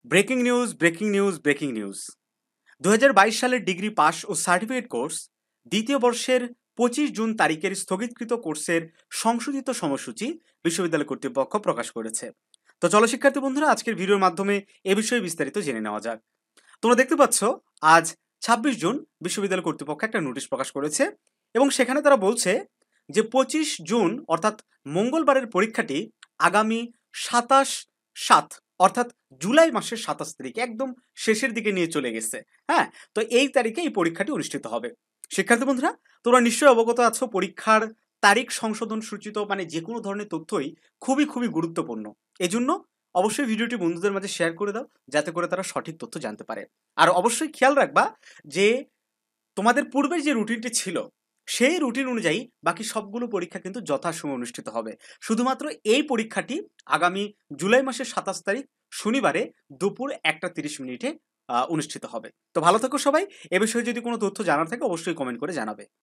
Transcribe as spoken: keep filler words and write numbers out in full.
Breaking news breaking news breaking news দু হাজার বাইশ সালের ডিগ্রি পাস ও সার্টিফিকেট কোর্স দ্বিতীয় বর্ষের পঁচিশ জুন তারিখের স্থগিতকৃত কোর্সের সংশোধিত সময়সূচি বিশ্ববিদ্যালয় কর্তৃপক্ষ প্রকাশ করেছে। তো চলো শিক্ষার্থী বন্ধুরা, আজকের ভিডিওর মাধ্যমে এ বিষয়ে বিস্তারিত জেনে নেওয়া যাক। তোমরা দেখতে পাচ্ছ, আজ ছাব্বিশ জুন বিশ্ববিদ্যালয় কর্তৃপক্ষ একটা নোটিশ প্রকাশ করেছে এবং সেখানে তারা বলছে যে পঁচিশ জুন অর্থাৎ মঙ্গলবারের পরীক্ষাটি আগামী সাতাশ সাত অর্থাৎ জুলাই মাসের সাতাশ তারিখ একদম শেষের দিকে নিয়ে চলে গেছে। হ্যাঁ, তো এই তারিখে এই পরীক্ষাটি অনুষ্ঠিত হবে। শিক্ষার্থী বন্ধুরা, তোমরা নিশ্চয়ই অবগত আছো পরীক্ষার তারিখ সংশোধন সূচিত মানে যে কোনো ধরনের তথ্যই খুবই খুবই গুরুত্বপূর্ণ। এজন্য অবশ্যই ভিডিওটি বন্ধুদের মাঝে শেয়ার করে দাও, যাতে করে তারা সঠিক তথ্য জানতে পারে। আর অবশ্যই খেয়াল রাখবা যে তোমাদের পূর্বের যে রুটিনটি ছিল সেই রুটিন অনুযায়ী বাকি সবগুলো পরীক্ষা কিন্তু যথাসময়ে অনুষ্ঠিত হবে। শুধুমাত্র এই পরীক্ষাটি আগামী জুলাই মাসের সাতাশ তারিখ শনিবারে দুপুর একটা তিরিশ মিনিটে আহ, অনুষ্ঠিত হবে। তো ভালো থাকো সবাই। এ বিষয়ে যদি কোনো তথ্য জানার থাকে অবশ্যই কমেন্ট করে জানাবে।